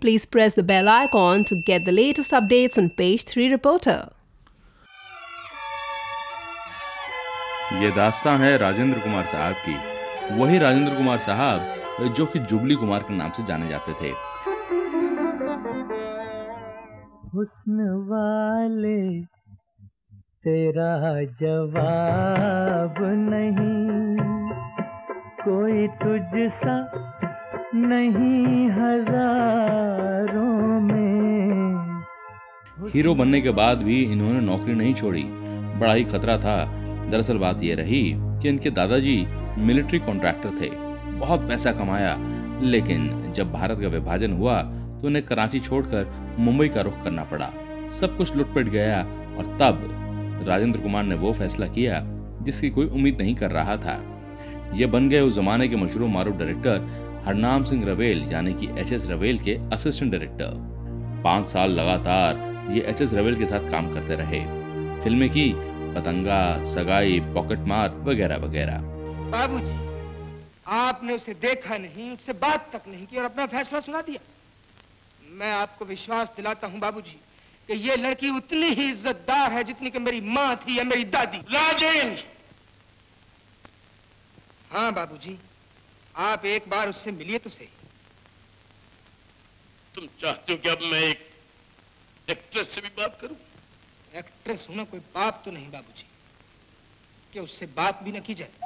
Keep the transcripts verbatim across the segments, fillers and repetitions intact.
Please press the bell icon to get the latest updates on Page three Reporter. ये दास्तां है राजेंद्र कुमार साहब की, वही राजेंद्र कुमार साहब जो कि जुबली कुमार के नाम से जाने जाते थे। हुस्न वाले तेरा जवाब नहीं, कोई तुझसा नहीं हजारों में। हीरो बनने के बाद भी इन्होंने नौकरी नहीं छोड़ी। बड़ा ही खतरा था। दरअसल बात यह रही कि इनके दादाजी मिलिट्री कॉन्ट्रैक्टर थे, बहुत पैसा कमाया, लेकिन जब भारत का विभाजन हुआ तो उन्हें कराची छोड़कर मुंबई का रुख करना पड़ा। सब कुछ लुटपट गया और तब राजेंद्र कुमार ने वो फैसला किया जिसकी कोई उम्मीद नहीं कर रहा था। ये बन गए उस जमाने के मशहूर मारूफ डायरेक्टर हरनाम सिंह रवेल यानी कि एच एस रवेल के असिस्टेंट डायरेक्टर। पांच साल लगातार ये एच एस रवेल के साथ काम करते रहे। फिल्में की पतंगा, सगाई, पॉकेट मार वगैरह वगैरह। बाबूजी, आपने उसे देखा नहीं, उससे बात तक नहीं की और अपना फैसला सुना दिया। मैं आपको विश्वास दिलाता हूं बाबूजी कि ये लड़की उतनी ही इज्जतदार है जितनी कि मेरी माँ थी या मेरी दादी। राजेंद्र! हाँ बाबूजी, आप एक बार उससे मिलिए तो सही। तुम चाहते हो कि अब मैं एक एक्ट्रेस से भी बात करूं? एक्ट्रेस होना कोई पाप तो नहीं बाबूजी कि उससे बात भी न की जाए।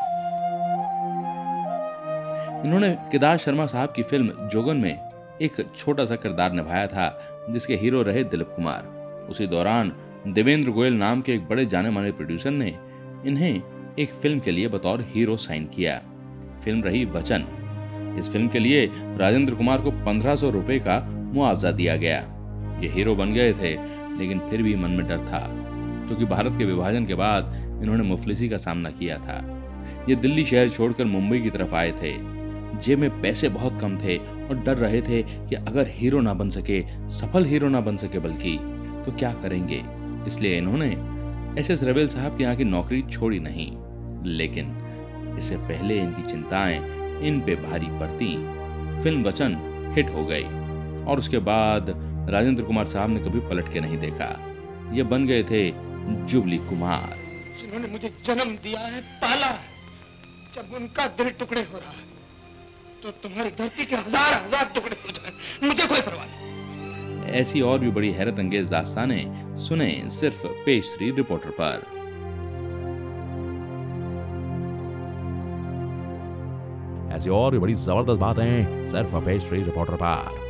इन्होंने केदार शर्मा साहब की फिल्म जोगन में एक छोटा सा किरदार निभाया था जिसके हीरो रहे दिलीप कुमार। उसी दौरान देवेंद्र गोयल नाम के एक बड़े जाने माने प्रोड्यूसर ने इन्हें एक फिल्म के लिए बतौर हीरो साइन किया। फिल्म रही वचन। इस फिल्म के लिए राजेंद्र कुमार को पंद्रह सौ रुपए का मुआवजा दिया गया। ये हीरो बन गए थे, लेकिन फिर भी मन में डर था, क्योंकि भारत के विभाजन के बाद इन्होंने मुफलिसी का सामना किया था। ये दिल्ली शहर छोड़कर मुंबई की तरफ आए थे। जेब में पैसे बहुत कम थे और डर रहे थे कि अगर हीरो ना बन सके, सफल हीरो ना बन सके बल्कि, तो क्या करेंगे। इसलिए इन्होंने एस एस रवेल साहब की यहाँ की नौकरी छोड़ी नहीं। लेकिन इससे पहले इनकी चिंताएं इन पे भारी पड़ती। फिल्म वचन हिट हो गई और उसके बाद राजेंद्र कुमार साहब ने कभी पलट के नहीं देखा। ये बन गए थे जुबली कुमार। जिन्होंने मुझे जन्म दिया है, पाला है, जब उनका दिल टुकड़े हो रहा है तो तुम्हारी धरती के हजार हजार टुकड़े हो जाए, मुझे कोई परवाह नहीं। ऐसी और भी बड़ी हैरत अंगेज दास्तानें सुने सिर्फ पेज थ्री रिपोर्टर पर। ऐसी और भी बड़ी जबरदस्त बातें सिर्फ पेज थ्री रिपोर्टर पर।